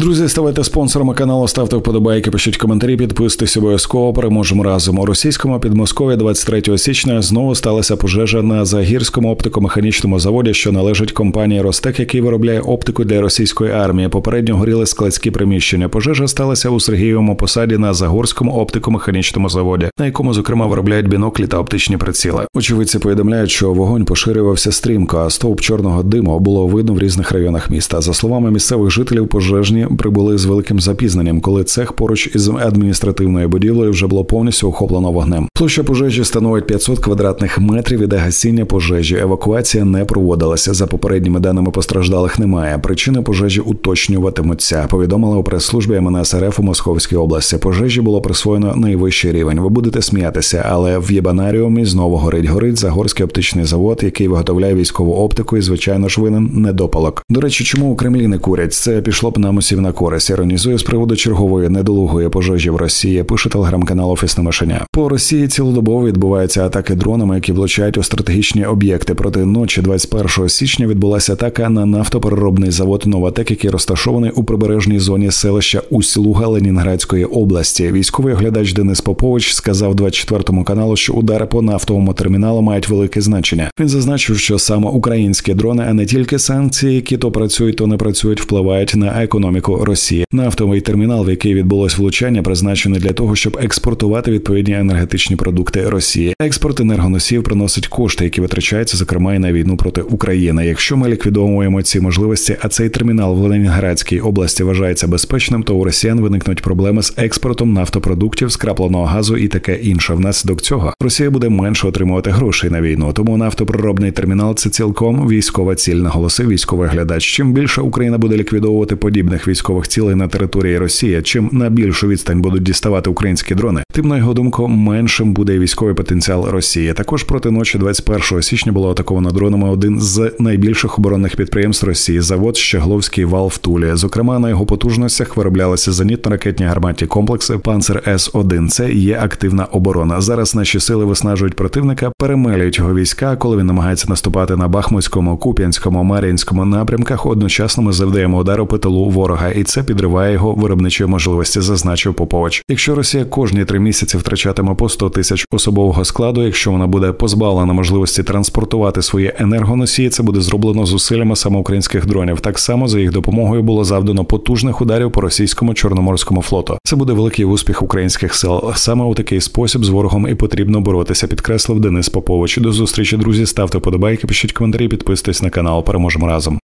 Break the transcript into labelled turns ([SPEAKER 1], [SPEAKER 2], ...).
[SPEAKER 1] Друзі, ставайте спонсорами каналу, ставте вподобайки, пишіть коментарі, підписуйтесь обов'язково, переможемо разом. У російському Підмосков'ї 23 січня знову сталася пожежа на Загірському оптико-механічному заводі, що належить компанії «Ростек», який виробляє оптику для російської армії. Попередньо горіли складські приміщення. Пожежа сталася у Сергієвому посаді на Загорському оптико-механічному заводі, на якому, зокрема, виробляють біноклі та оптичні приціли. Очевидці повідомляють, що вогонь поширювався стрімко, а стовп чорного диму було видно в різних районах міста. За словами місцевих жителів, пожежні прибули з великим запізненням, коли цех поруч із адміністративною будівлею вже було повністю охоплено вогнем. Площа пожежі становить 500 квадратних метрів, іде гасіння пожежі. Евакуація не проводилася. За попередніми даними, постраждалих немає. Причини пожежі уточнюватимуться, повідомили у прес-службі МНС РФ у Московській області. Пожежі було присвоєно найвищий рівень. Ви будете сміятися, але в Єбанаріумі знову горить. Горить Загорський оптичний завод, який виготовляє військову оптику, і, звичайно ж, винен недопалок. До речі, чому у Кремлі не курять? Це пішло б нам усім на користь. Іронізує з приводу чергової недолугої пожежі в Росії, пише телеграм-канал «Офісне мишеня». По Росії цілодобово відбуваються атаки дронами, які влучають у стратегічні об'єкти. Проти ночі 21 січня відбулася атака на нафтопереробний завод «Новатек», який розташований у прибережній зоні селища Усть-Луга Ленінградської області. Військовий оглядач Денис Попович сказав 24-му каналу, що удари по нафтовому терміналу мають велике значення. Він зазначив, що саме українські дрони, а не тільки санкції, які то працюють, то не працюють, впливають на економіку Росії. Нафтовий термінал, в який відбулось влучання, призначений для того, щоб експортувати відповідні енергетичні продукти Росії. Експорт енергоносіїв приносить кошти, які витрачаються, зокрема, і на війну проти України. Якщо ми ліквідовуємо ці можливості, а цей термінал в Ленінградській області вважається безпечним, то у росіян виникнуть проблеми з експортом нафтопродуктів, скрапленого газу і таке інше. Внаслідок цього Росія буде менше отримувати грошей на війну. Тому нафтопереробний термінал – це цілком військова ціль, наголосив військовий глядач. Чим більше Україна буде ліквідовувати подібних військових цілей на території Росії, чим на більшу відстань будуть діставати українські дрони, тим, на його думку, меншим буде військовий потенціал Росії. Також проти ночі 21 січня було атаковано дронами один з найбільших оборонних підприємств Росії – завод «Щегловський вал» в Тулі. Зокрема, на його потужностях вироблялися зенітно-ракетні гарматні комплекси «Панцер С-1». Це є активна оборона. Зараз наші сили виснажують противника, перемелюють його війська, коли він намагається наступати на Бахмутському, Куп'янському, Мар'їнському напрямках. Одночасно ми завдаємо удару по тилу ворога, і це підриває його виробничі можливості, зазначив Попович. Якщо Росія кожні 3 місяці втрачатиме по 100 тисяч особового складу, якщо вона буде позбавлена можливості транспортувати свої енергоносії, це буде зроблено зусиллями саме українських дронів. Так само за їх допомогою було завдано потужних ударів по російському Чорноморському флоту. Це буде великий успіх українських сил. Саме у такий спосіб з ворогом і потрібно боротися, підкреслив Денис Попович. До зустрічі, друзі. Ставте вподобайки, пишіть коментарі, підписуйтесь на канал. Переможемо разом.